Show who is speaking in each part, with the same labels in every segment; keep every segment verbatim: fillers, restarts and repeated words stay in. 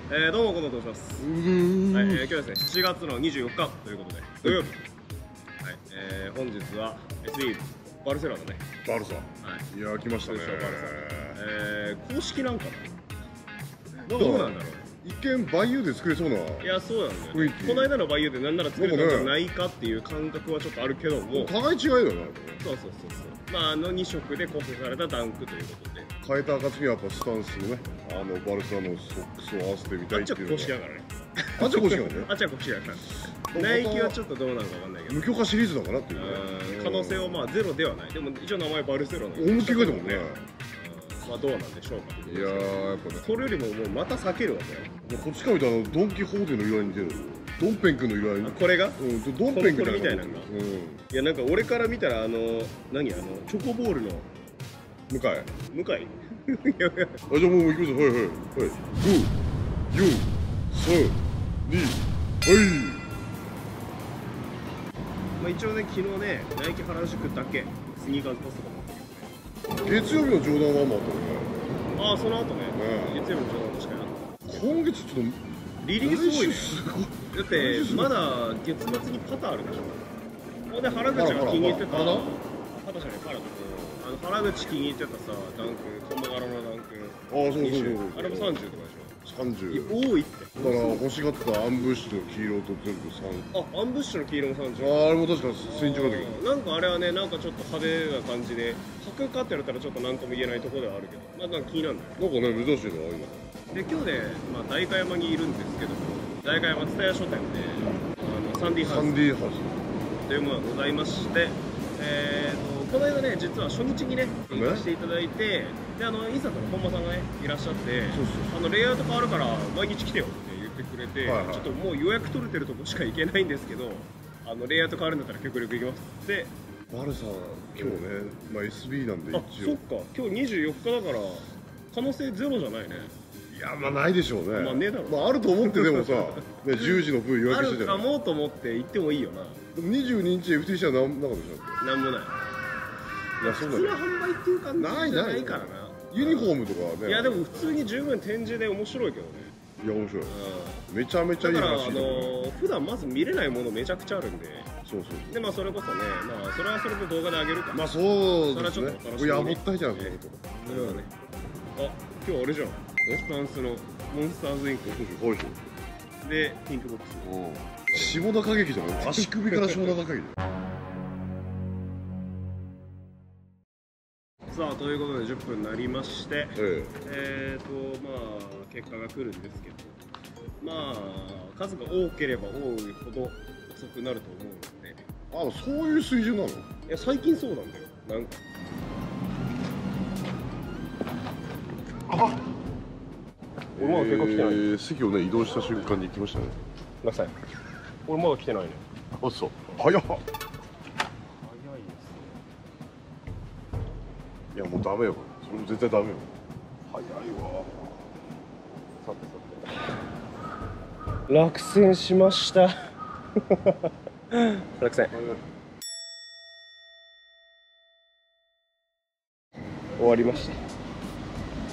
Speaker 1: えー、どうもこんばんは、と申します。はい、えー、今日はですね、しちがつのにじゅうよっかということで、土曜日。はい、えー、本日は エスビー バルセロナのね。
Speaker 2: バルサ。はい。いやー、来ましたね。
Speaker 1: バルサ。えー、公式なんかな。どうなんだろう。
Speaker 2: 一見バイユーで作れそうな。い
Speaker 1: や、そうなんだよ、ね。この間のバイユーでなんなら作れたんじゃないかっていう感覚はちょっとあるけども。
Speaker 2: 互い違いだよな。そう
Speaker 1: そうそうそう。まあ、あのに色で構成されたダンクということで。
Speaker 2: 変えた暁にはやっぱスタンスのね、あのバルサのソックスを合わせてみたいっていうのが。
Speaker 1: あっちは公式だからね。
Speaker 2: あっちは公式だね。
Speaker 1: あっちは公式だから。ナイキはちょっとどうなのかわかんないけど。
Speaker 2: 無許可シリーズだからっていう
Speaker 1: ね。可能性はまあゼロではない。でも一応名前バルセロナ。
Speaker 2: 大向き書いてもんね。
Speaker 1: まあどうなんでしょうか。
Speaker 2: いやー、やっぱね。
Speaker 1: それよりももうまた避けるわけよ。
Speaker 2: こっちから見たらドン・キホーテの色合いに似てる。ドンペン君の色合いに。
Speaker 1: これが？
Speaker 2: うん、ドンペン君
Speaker 1: みたいなのが。いやなんか俺から見たらあの何あのチョコボールの
Speaker 2: 向かい。
Speaker 1: 向かい。
Speaker 2: あ、じゃあもう行きます。はいはいはい。ご、よ、さん、に、はい。
Speaker 1: まあ一応ね昨日ねナイキ原宿だけスニーカーズポストかも。
Speaker 2: 月曜日のジョーダンワンもあったね。
Speaker 1: ああその後ね。月曜日のジョーダン確かにあった。
Speaker 2: 今月ちょっと
Speaker 1: リリース多いね。だってまだ月末にパターあるでしょ。ほんで原口が気に入ってた。パタじゃないパラだ。あの原口気に入ってたさダンクカマ柄のダンク。
Speaker 2: ああそうそうそう。
Speaker 1: あれもさんじゅうとかでしょ。
Speaker 2: さんじゅう。
Speaker 1: 多いって。
Speaker 2: だから欲しがったアンブッシュの黄色と全部さん。
Speaker 1: あ、アンブッシュの黄色もさんじゅう。
Speaker 2: ああ、あれも確かセンチだけど。
Speaker 1: なんかあれはね、なんかちょっと派手な感じで、履くかって言われたらちょっと何とも言えないところではあるけど、まあなんか気になるんだよ。
Speaker 2: なんかね、珍しいの今。
Speaker 1: で、今日で、まあ代官山にいるんですけども、代官山蔦屋書店で、あの、サンディーハウス。
Speaker 2: サンディーハウス。
Speaker 1: というものがございまして、えーと、この間ね、実は初日にね、行かせていただいて、で、あの、インスタントの本間さんがね、いらっしゃって、あの、レイアウト変わるから毎日来てよって言ってくれて、はいはい、ちょっともう予約取れてるとこしか行けないんですけど、あの、レイアウト変わるんだったら極力行きますって。
Speaker 2: バルサ、今日ね、まあ エスビー なんで一応。
Speaker 1: あ、そっか、今日にじゅうよっかだから、可能性ゼロじゃないね。
Speaker 2: いや、まあないでしょうね。
Speaker 1: まあねえだろ。
Speaker 2: まああると思ってでもさ、ね、じゅうじの分予約して
Speaker 1: じゃん。あるかもと思って行ってもいいよな。
Speaker 2: でもにじゅうににち エフティーシー はなんなかったでしょ。
Speaker 1: なんもない。いや、そうだね。普通の販売っていう感じじゃないからな。
Speaker 2: ユニフォームとかね。
Speaker 1: いやでも普通に十分展示で面白いけどね。
Speaker 2: いや面白い。めちゃめちゃいいらしい。
Speaker 1: だからあの普段まず見れないものめちゃくちゃあるんで。
Speaker 2: そうそう。
Speaker 1: でまあそれこそね、まあそれはそれで動画で上げるから。
Speaker 2: まあそう
Speaker 1: それはちょっと楽しみ。
Speaker 2: いやもったいじゃんそれはね。
Speaker 1: あ、今日あれじゃん。スタンスのモンスターズインク。でピンクボック
Speaker 2: ス。下田歌劇じゃん。足首から下田歌劇。
Speaker 1: さあということでじゅっぷんになりまして、
Speaker 2: え
Speaker 1: えーとまあ結果が来るんですけど、まあ数が多ければ多いほど遅くなると思うので。
Speaker 2: あ、そういう水準なの？い
Speaker 1: や最近そうなんだよ。なんかあ、俺まだ結果来てない。え
Speaker 2: ー、席をね移動した瞬間に行きましたね。
Speaker 1: なさい。俺まだ来てないね。
Speaker 2: あ、そう。早っ。いやもうダメよ。それも絶対ダメよ。早いわ。
Speaker 1: さてさて。落選しました。落選。終わりました。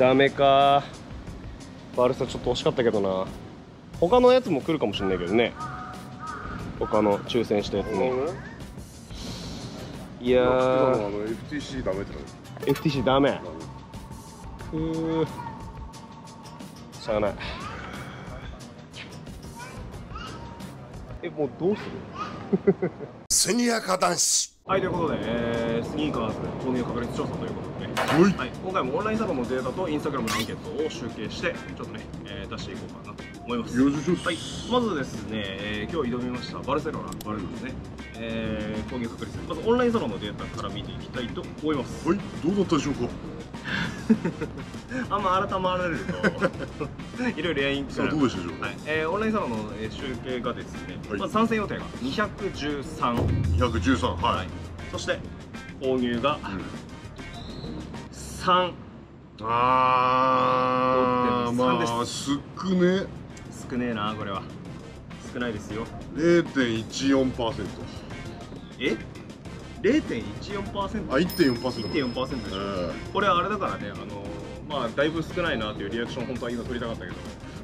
Speaker 1: ダメか。バルサちょっと惜しかったけどな。他のやつも来るかもしれないけどね。他の抽選したやつね。いやー。
Speaker 2: エフティーシー ダメってこと。
Speaker 1: エフティーシー ダメ。ふーしゃあない。え、もうどうする？
Speaker 2: スニアカ男子。
Speaker 1: はい、ということで、えー、スニーカーズ購入確率調査ということで、はいはい、今回もオンラインサロンのデータとインスタグラムのアンケートを集計してちょっとね、えー、出していこうかなと思います。
Speaker 2: よろしくお願いします。
Speaker 1: はい、まずですね、えー、今日挑みましたバルセロナバルセロナですね、えー、購入確率、まずオンラインサロンのデータから見ていきたいと思います。
Speaker 2: はい、どうだったでしょうか。
Speaker 1: あんま改まられるといろいろやりにくくなる。
Speaker 2: どうでしょうか。
Speaker 1: はい、えー、オンラインサロンの集計がですね、はい、まず参戦予定がにひゃくじゅうさん。
Speaker 2: にひゃくじゅうさん、はい。はい、
Speaker 1: そして購入がさん。うん、
Speaker 2: あー、まあ少ね
Speaker 1: 少ねえな、これは少ないですよ。
Speaker 2: れいてんいちよんパーセント。
Speaker 1: え れいてんいちよんパーセント？
Speaker 2: あ、いってんよんパーセント。
Speaker 1: いってんよんパーセント でしょ、えー、これはあれだからね、あのまあだいぶ少ないなっていうリアクション本当は今取りたかったけど、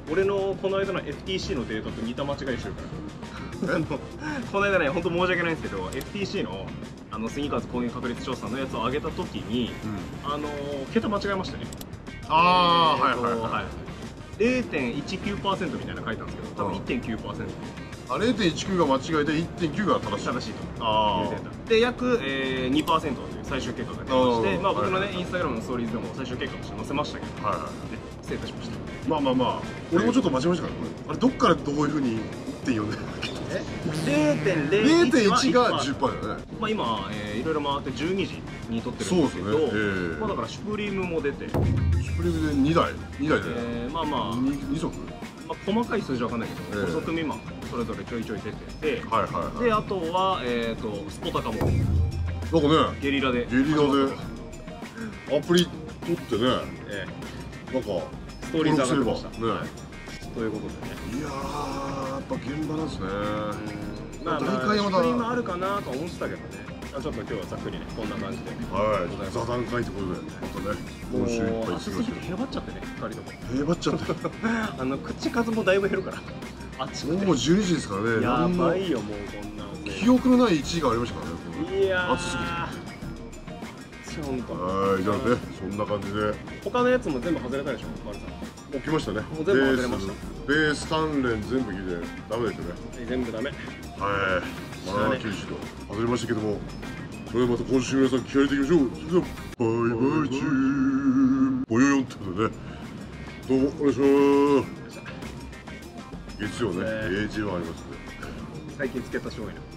Speaker 1: 俺のこの間の エフティーシー のデータと似た間違いしてるからあのこの間ね、本当申し訳ないんですけど エフティーシー のあのスニーカーズ購入確率調査のやつを上げた時に、うん、あの桁間違えましたね。
Speaker 2: ああ、はいはいはい、
Speaker 1: れいてんいちきゅうパーセント みたいなの書いたんですけど、多分 いってんきゅうパーセント、
Speaker 2: あ、れいてんいちきゅうが間違えて いってんきゅうが正しい
Speaker 1: 正しいというデータで、約、えー、にパーセントという最終結果が出まして、まあ僕のね、インスタグラムのストーリーズでも最終結果として載せましたけど、はいはい、失礼いたしました。
Speaker 2: まあまあまあ、俺もちょっと間違えましたから、あれどっからどういうふうに いってんよん で
Speaker 1: れいてんれいいち
Speaker 2: が じゅっパーセント だよね。
Speaker 1: まあ今、えー、いろいろ回ってじゅうにじに撮ってるんですけど、そうですね、えー、まあだからシュプリームも出て、
Speaker 2: シュプリームでにだいにだいで、
Speaker 1: えー、まあまあ
Speaker 2: に, に足、
Speaker 1: まあ、細かい数字は分かんないけど、ご足未満それぞれちょいちょい出てて、はいはいはい、であとは、えー、とスポタカもなんかね、ゲリラで
Speaker 2: ゲリラでアプリ取ってね、えー、なんか
Speaker 1: ストーリーズ上がってましたね、はい、ということでね、
Speaker 2: いやーやっぱ現場なんですね。
Speaker 1: まあまあシュプリームあるかなと思ってたけどね、ちょっと今日はざっくりねこんな感じで、
Speaker 2: はい、座談会ってことでまたね、今週いっぱい過ごしてる。
Speaker 1: へばっちゃってね、ふたりとも
Speaker 2: へばっちゃって
Speaker 1: あの口数もだいぶ減るから、あっちも
Speaker 2: もうじゅうにじですからね。
Speaker 1: やばいよ、もうこんな
Speaker 2: 記憶のないいちいがありましたからね。
Speaker 1: いやー
Speaker 2: 暑すぎて。
Speaker 1: 本当。
Speaker 2: はい、じゃあね、そんな感じで
Speaker 1: 他のやつも全部外れたでしょ、バルさん。
Speaker 2: もう来ましたね。
Speaker 1: もう全部外れました。
Speaker 2: ベース関連全部聞いてダメですよね。
Speaker 1: 全部ダメ。
Speaker 2: はい、まあ厳しいと外れましたけども、それでまた今週皆さん気合い入れていきましょう。それではバイバイチーボヨヨンってことでね、どうもお願いします。月曜ね、エージー はありますね。
Speaker 1: 最近つけた醤油ね。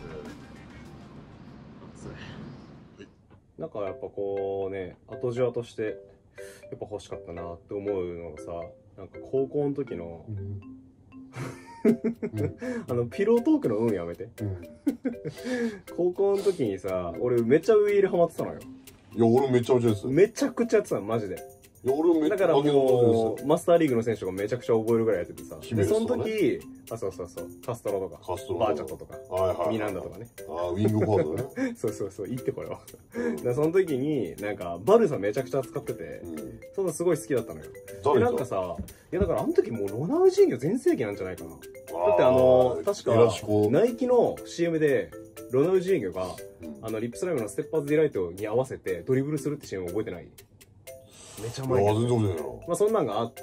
Speaker 1: なんかやっぱこうね、後じわとしてやっぱ欲しかったなって思うのがさ、なんか高校の時の、うん、あのピロートークの運やめて、うん、高校の時にさ、俺めっちゃウイイレハマってたのよ。
Speaker 2: いや俺めっちゃめちゃです。
Speaker 1: めちゃくちゃやってたのマジで。いや俺めっちゃだからもうマスターリーグの選手がめちゃくちゃ覚えるぐらいやっててさ、でその時、あそうそうそうカストロとかバーチャットとかミランダとかね、あウィングフォードねそうそうそういいってこれはでその時になんかバルサめちゃくちゃ使ってて、そのすごい好きだったのよ。でなんかさ、いやだからあの時もうロナウジーニョ全盛期なんじゃないかな。だってあの確かナイキの シーエム でロナウジーニョがあのリップスライムのステッパーズディライトに合わせてドリブルするって シーエム 覚えてない？めちゃ前けど、まあそんなんがあって、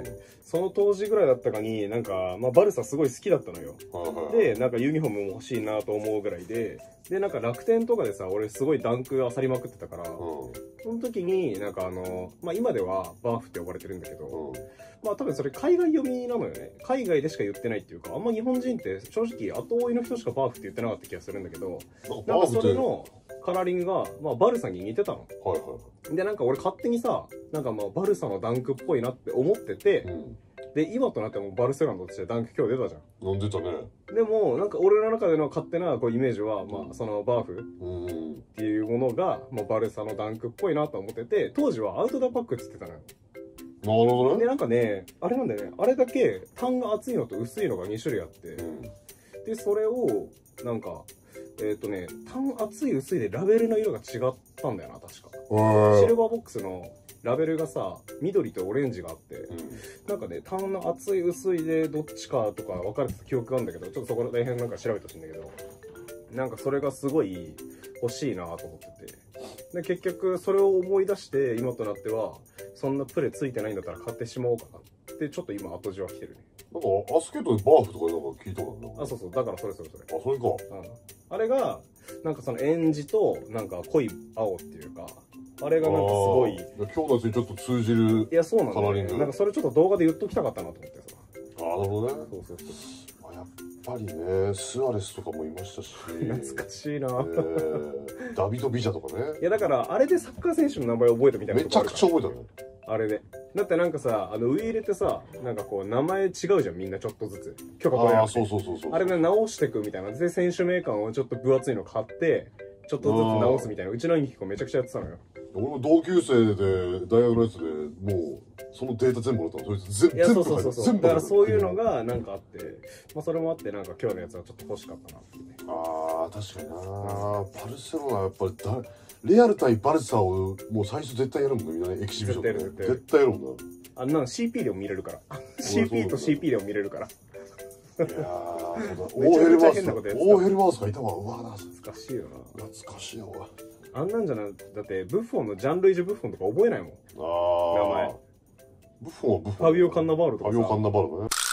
Speaker 1: その当時ぐらいだったかになんか、まあ、バルサすごい好きだったのよ。でなんかユニフォームも欲しいなと思うぐらいで、でなんか楽天とかでさ俺すごいダンクあさりまくってたから、その時になんかあの、まあ、今ではバーフって呼ばれてるんだけど、まあ多分それ海外読みなのよね。海外でしか言ってないっていうか、あんま日本人って正直後追いの人しかバーフって言ってなかった気がするんだけど、なんかそれのカラーリングが、まあ、バルサに似てたの。はいはい、でなんか俺勝手にさ、なんかまあバルサのダンクっぽいなって思ってて、うん、で今となってもバルセロナとしてダンク今日出たじゃん。飲んでたね。でもなんか俺の中での勝手なこうイメージは、まあそのバーフっていうものが、まあ、バルサのダンクっぽいなと思ってて、当時はアウトドアパックって言ってたのよ。なるほどね。でなんかね、あれなんだよね、あれだけ単が厚いのと薄いのがに種類あって、うん、でそれをなんかえっとね、単厚い薄いでラベルの色が違ったんだよな確か。シルバーボックスのラベルがさ緑とオレンジがあって、うん、なんかね単の厚い薄いでどっちかとか分かれてた記憶があるんだけど、ちょっとそこら辺なんか調べてほしいんだけど、なんかそれがすごい欲しいなと思ってて、で結局それを思い出して今となってはそんなプレついてないんだったら買ってしまおうかなってちょっと今後じわ来てるね。なんかアスケートでバーフとかなんか聞いたもんな。あそうそう、だからそれそれそれ。あそれか。うん。あれがなんかそのエンジとなんか濃い青っていうか、あれがなんかすごい。今日のやつにちょっと通じる。いやそうなんだ、ね。なんかそれちょっと動画で言っときたかったなと思ってさ。ああなるほどね。そうそうそう。あやっぱりね、スアレスとかもいましたし。懐かしいな。えー、ダビドビジャとかね。いやだからあれでサッカー選手の名前覚えたみたいな。めちゃくちゃ覚えたね。あれでだってなんかさ、あのウイイレってさ、なんかこう名前違うじゃんみんなちょっとずつ許可取れなくて、あそうそうそうそう、あれね直してくみたいなで選手名鑑をちょっと分厚いの買ってちょっとずつ直すみたいな、うちのインキコめちゃくちゃやってたのよ。俺も同級生で大学のやつでもうそのデータ全部もらったの。そいつ全部。いやそうそうそうそう。だからそういうのがなんかあって、まあそれもあってなんか今日のやつはちょっと欲しかったなっていうね。ああ確かにな。バルセロナやっぱりだレアル対バルサをもう最初絶対やるもんねみんなね、エキシビションで絶対やるもんな。 あんなの シーピー でも見れるから。シーピー と シーピー でも見れるから。
Speaker 2: いやー、オーヘルバース、オーヘルバースがいたわ。うわ、
Speaker 1: 懐かしいよな。
Speaker 2: 懐かしいよ。
Speaker 1: あんなんじゃない、だってブッフォンのジャンルイジ・ブッフォンとか覚えないもん。
Speaker 2: ああ。
Speaker 1: 名前。
Speaker 2: ブッフォンはブッフォン。
Speaker 1: ファビオ・カンナバールとかさ。
Speaker 2: ファビオ・カンナバールだね。